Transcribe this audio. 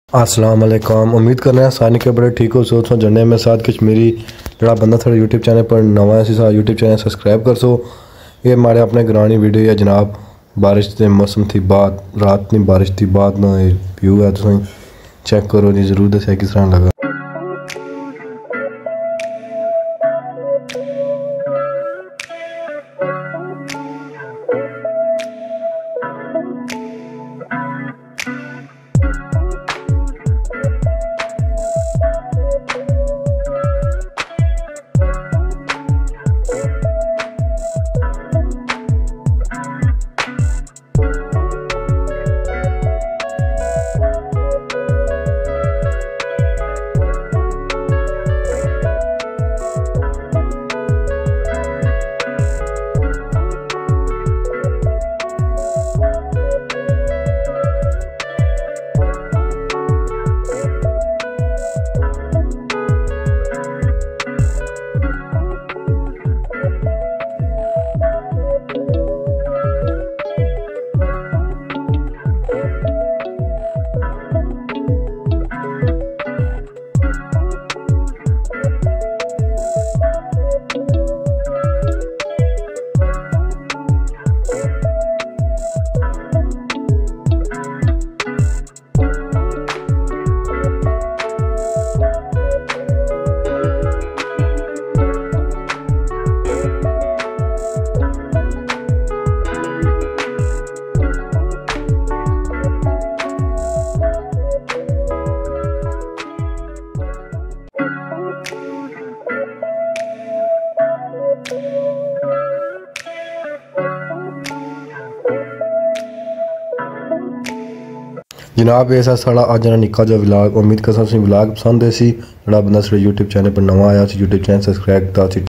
अस्सलाम वालेकुम। उम्मीद कर रहे हैं सारे के बड़े ठीक हो सो जन्ने में साथ कश्मीरी जरा बंदा थोड़ा यूट्यूब चैनल पर नवा है सा यूट्यूब चैनल सब्सक्राइब कर सो। ये हमारे अपने ग्रानी वीडियो है जनाब। बारिश के मौसम थी बाद रात नहीं बारिश थी बाद ना व्यू है तो चेक करो जी जरूर दस किस तरह लगा। जनाब ऐसा साढ़ा अज निक्का जो व्लॉग उम्मीद कर व्लॉग पसंद है सी जरा बंदा यूट्यूब चैनल पर नवा आया यूट्यूब चैनल सब्सक्राइब किया।